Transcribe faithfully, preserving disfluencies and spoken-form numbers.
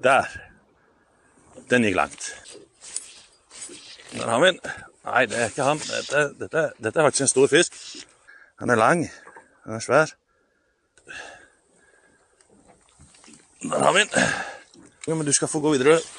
Der. Den gikk langt. Der har vi den. Nei, det er ikke han. Dette, dette, dette er faktisk en stor fisk. Han er lang. Han er svær. Der har vi den. Ja, men du skal få gå videre.